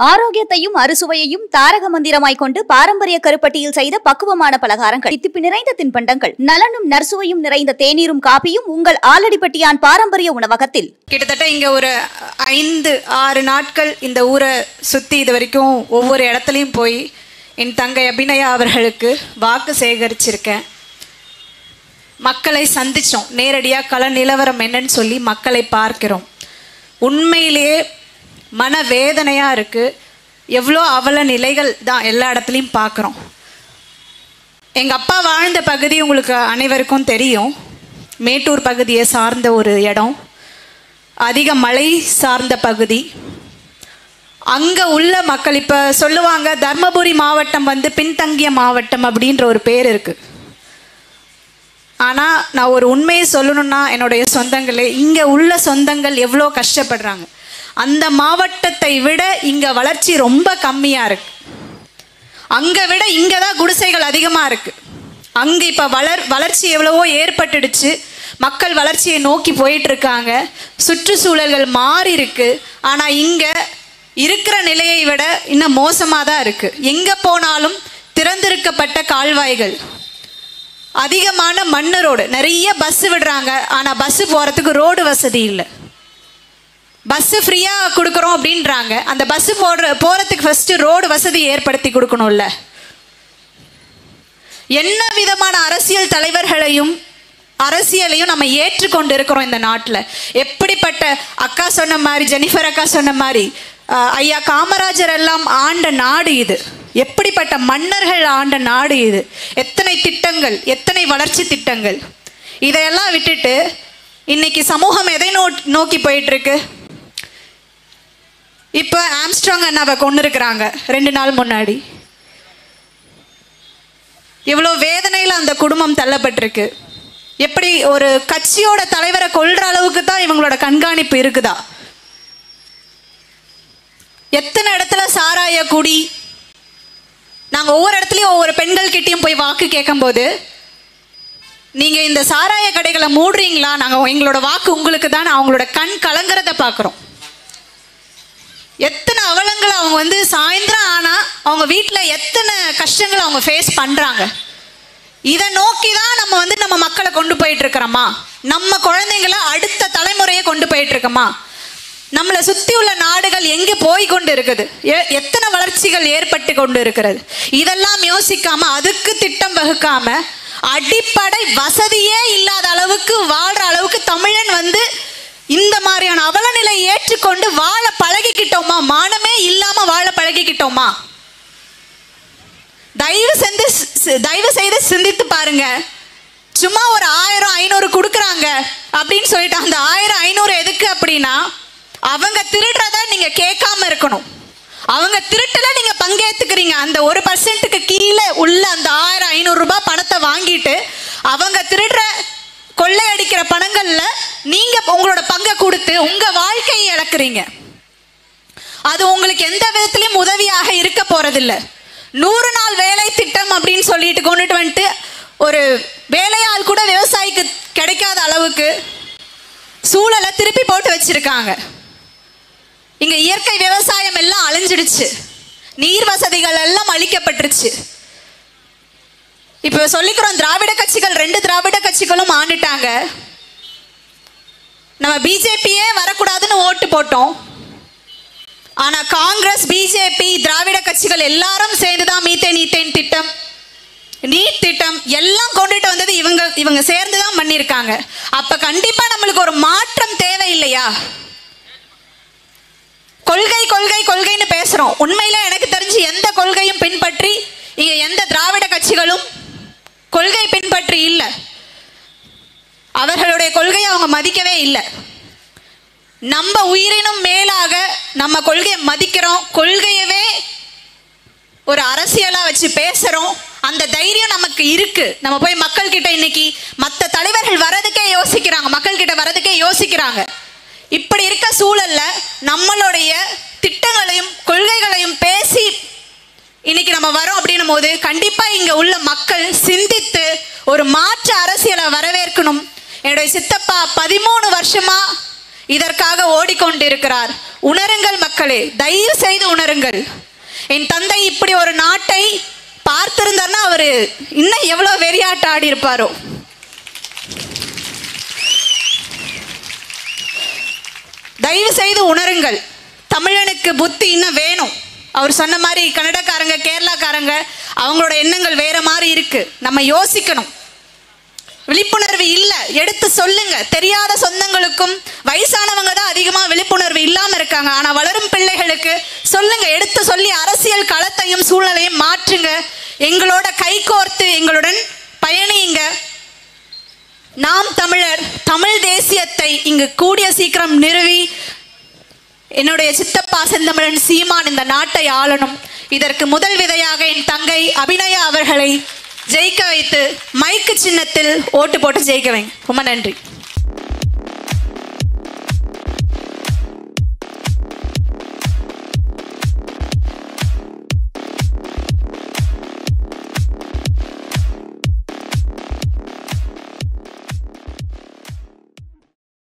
ஆரோக்கியத்தையும் அறுசுவையையும் தாரக மந்திரமாய் கொண்டு பாரம்பரிய கருப்பட்டியில் செய்த பக்குவமான பலகாரங்கள், தித்திப்பு நிறைந்த தின்பண்டங்கள், நலனும் நற்சுவையும் நிறைந்த தேநீரும் காப்பியும் உங்கள் ஆலடிப்பட்டியான் பாரம்பரிய உணவகத்தில். கிட்டத்தட்ட இங்க ஒரு 5-6 நாட்கள் இந்த ஊரை சுத்தி இது வரைக்கும் ஒவ்வொரு இடத்துலையும் போய் என் தங்கை அபிநயா அவர்களுக்கு வாக்கு சேகரிச்சிருக்கேன். மக்களை சந்திச்சோம், நேரடியாக கள நிலவரம் என்னன்னு சொல்லி மக்களை பார்க்கிறோம். உண்மையிலேயே மன வேதனையாக இருக்குது. எவ்வளோ அவல நிலைகள் தான் எல்லா இடத்துலையும் பார்க்குறோம். எங்கள் அப்பா வாழ்ந்த பகுதி உங்களுக்கு அனைவருக்கும் தெரியும். மேட்டூர் பகுதியை சார்ந்த ஒரு இடம், அதிக மழை சார்ந்த பகுதி. அங்கே உள்ள மக்கள் இப்போ சொல்லுவாங்க தர்மபுரி மாவட்டம் பின்தங்கிய மாவட்டம் அப்படின்ற ஒரு பேர் இருக்குது. ஆனால் நான் ஒரு உண்மையை சொல்லணும்னா, என்னுடைய சொந்தங்களே, இங்கே உள்ள சொந்தங்கள் எவ்வளோ கஷ்டப்படுறாங்க. அந்த மாவட்டத்தை விட இங்கே வளர்ச்சி ரொம்ப கம்மியாக இருக்குது. அங்கே விட இங்கே தான் குடிசைகள் அதிகமாக இருக்குது. அங்கே இப்போ வளர்ச்சி எவ்வளவோ ஏற்பட்டுடுச்சு. மக்கள் வளர்ச்சியை நோக்கி போயிட்டுருக்காங்க. சுற்றுச்சூழல்கள் மாறி இருக்கு. ஆனால் இங்கே இருக்கிற நிலையை விட இன்னும் மோசமாக தான் இருக்குது. எங்கே போனாலும் திறந்திருக்கப்பட்ட கால்வாய்கள், அதிகமான மண்ணு ரோடு, நிறைய பஸ்ஸு விடுறாங்க. ஆனால் பஸ்ஸு போகிறதுக்கு ரோடு வசதி இல்லை. பஸ்ஸு ஃப்ரீயாக கொடுக்குறோம் அப்படின்றாங்க. அந்த பஸ்ஸு போகிறதுக்கு ஃபஸ்ட்டு ரோடு வசதி ஏற்படுத்தி கொடுக்கணும்ல. என்ன விதமான அரசியல் தலைவர்களையும் அரசியலையும் நம்ம ஏற்றுக்கொண்டு இருக்கிறோம் இந்த நாட்டில். எப்படிப்பட்ட அக்கா சொன்ன மாதிரி, ஜெனிஃபர் அக்கா சொன்ன மாதிரி, ஐயா காமராஜர் எல்லாம் ஆண்ட நாடு இது. எப்படிப்பட்ட மன்னர்கள் ஆண்ட நாடு இது. எத்தனை திட்டங்கள், எத்தனை வளர்ச்சி திட்டங்கள். இதையெல்லாம் விட்டுட்டு இன்னைக்கு சமூகம் எதை நோக்கி போயிட்டு இருக்கு? இப்போ ஆம்ஸ்ட்ராங் அண்ணாவை கொண்டு இருக்கிறாங்க 2 நாள் முன்னாடி. எவ்வளோ வேதனையில் அந்த குடும்பம் தள்ளப்பட்டிருக்கு. எப்படி ஒரு கட்சியோட தலைவரை கொல்ற அளவுக்கு தான் இவங்களோட கண்காணிப்பு இருக்குதா? எத்தனை இடத்துல சாராய குடி. நாங்கள் ஒவ்வொரு இடத்துலையும் ஒவ்வொரு பெண்கள் கிட்டையும் போய் வாக்கு கேட்கும்போது, நீங்கள் இந்த சாராய கடைகளை மூடுறீங்களா, நாங்கள் எங்களோட வாக்கு உங்களுக்கு தான், அவங்களோட கண் கலங்குறத பார்க்குறோம். எத்தனை அவலங்கள் அவங்க சாயந்தரம் ஆனால் அவங்க வீட்டில் எத்தனை கஷ்டங்கள் அவங்க ஃபேஸ் பண்ணுறாங்க. இதை நோக்கி தான் நம்ம மக்களை கொண்டு போயிட்டு இருக்கிறோமா? நம்ம குழந்தைங்களை அடுத்த தலைமுறையை கொண்டு போயிட்டு இருக்கோமா? நம்மளை சுற்றி உள்ள நாடுகள் எங்கே போய் கொண்டு இருக்குது? எத்தனை வளர்ச்சிகள் ஏற்பட்டு கொண்டு இருக்கிறது? இதெல்லாம் யோசிக்காம, அதுக்கு திட்டம் வகுக்காம, அடிப்படை வசதியே இல்லாத அளவுக்கு வாழ்கிற அளவுக்கு தமிழன் இந்த மாதிரியான அவலநிலை ஏற்றுக்கொண்டு வாழ பழகிக்கிட்டோமா? மானமே இல்லாமல் வாழ பழகிக்கிட்டோமா? தயவு செய்து சிந்தித்து பாருங்க. சும்மா ஒரு 1000-500 கொடுக்குறாங்க அப்படின்னு சொல்லிட்டு, அந்த 1000-500 எதுக்கு அப்படின்னா, அவங்க திருடுறத நீங்க கேட்காம இருக்கணும். அவங்க திருட்டுல நீங்க பங்கேற்றுக்கிறீங்க. அந்த 1% கீழே உள்ள அந்த 1000-500 ரூபாய் பணத்தை வாங்கிட்டு அவங்க திருடுற கொள்ளையடிக்கிற பணங்கள்ல நீங்க உங்களோட பங்கை கொடுத்து உங்க வாழ்க்கையை இழக்கிறீங்க. அது உங்களுக்கு எந்த விதத்திலையும் உதவியாக இருக்க போறதில்லை. 100 நாள் வேலை திட்டம் அப்படின்னு சொல்லிட்டு கொண்டுட்டு வந்துட்டு ஒரு வேலையால் கூட விவசாயிக்கு கிடைக்காத அளவுக்கு சூழலை திருப்பி போட்டு வச்சிருக்காங்க. இங்க இயற்கை விவசாயம் எல்லாம் அழிஞ்சிடுச்சு. நீர் வசதிகள் எல்லாம் அழிக்கப்பட்டுருச்சு. இப்போ சொல்லிக்கிறோம், திராவிட கட்சிகள் 2 திராவிட கட்சிகளும் ஆண்டுட்டாங்க. நம்ம பிஜேபியே வரக்கூடாதுன்னு ஓட்டு போட்டோம். ஆனா காங்கிரஸ், பிஜேபி, திராவிட கட்சிகள் எல்லாரும் சேர்ந்துதான் மீத்தேன் திட்டம், நீட் திட்டம் எல்லாம் கொண்டுட்டு வந்தது இவங்க சேர்ந்துதான் பண்ணியிருக்காங்க. அப்ப கண்டிப்பா நம்மளுக்கு ஒரு மாற்றம் தேவை இல்லையா? கொள்கை கொள்கை கொள்கைன்னு பேசுறோம். உண்மையில எனக்கு தெரிஞ்சு எந்த கொள்கையும் பின்பற்றி இங்க எந்த திராவிட கட்சிகளும் கொள்கை பின்பற்றி இல்லை. அவர்களுடைய கொள்கையை அவங்க மதிக்கவே இல்லை. நம்ம உயிரினும் மேலாக நம்ம கொள்கையை மதிக்கிறோம். கொள்கையவே ஒரு அரசியலா வச்சு பேசுறோம். அந்த தைரியம் நமக்கு இருக்கு. நம்ம போய் மக்கள் கிட்ட இன்னைக்கு மற்ற தலைவர்கள் வரதுக்கே யோசிக்கிறாங்க, மக்கள் கிட்ட வரதுக்கே யோசிக்கிறாங்க. இப்படி இருக்க சூழல்ல நம்மளுடைய திட்டங்களையும் கொள்கைகளையும் பேசி இன்னைக்கு நம்ம வரோம் அப்படின்னும் போது, கண்டிப்பா இங்க உள்ள மக்கள் சிந்தித்து ஒரு மாற்று அரசியலை வரவேற்கணும். என்னுடைய சித்தப்பா 13 வருஷமா இதற்காக ஓடிக்கொண்டிருக்கிறார். உணருங்கள் மக்களே, தயவு செய்து உணருங்கள். என் தந்தை இப்படி ஒரு நாட்டை பார்த்திருந்தார்னா அவரு இன்னும் எவ்வளவு வெறியாட்ட ஆடி இருப்பாரோ. தயவு செய்து உணருங்கள். தமிழனுக்கு புத்தி இன்னும் வேணும். அவர் சொன்ன மாதிரி கன்னடக்காரங்க, கேரளாக்காரங்க அவங்களோட எண்ணங்கள் வேற மாதிரி இருக்கு. நம்ம யோசிக்கணும். விழிப்புணர்வு இல்லை, எடுத்து சொல்லுங்க. தெரியாத சொந்தங்களுக்கும் வயசானவங்க தான் அதிகமாக விழிப்புணர்வு இல்லாமல் இருக்காங்க. ஆனால் வளரும் பிள்ளைகளுக்கு சொல்லுங்க, எடுத்து சொல்லி அரசியல் களத்தையும் சூழ்நிலையும் மாற்றுங்க. எங்களோட கைகோர்த்து எங்களுடன் பயணியுங்க. நாம் தமிழர், தமிழ் தேசியத்தை இங்கு கூடிய சீக்கிரம் நிறுவி என்னுடைய சித்தப்பா செந்தமிழன் சீமான் இந்த நாட்டை ஆளணும். இதற்கு முதல் விதையாக என் தங்கை அபிநயா அவர்களை ஜெயிக்க வைத்து மைக்கு சின்னத்தில் ஓட்டு போட்டு ஜெயிக்க வைங்க. ரொம்ப நன்றி.